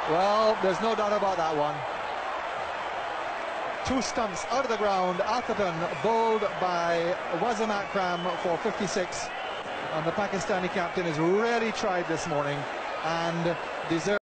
Well, there's no doubt about that one. Two stumps out of the ground. Atherton bowled by Wasim Akram for 56. And the Pakistani captain has really tried this morning and deserves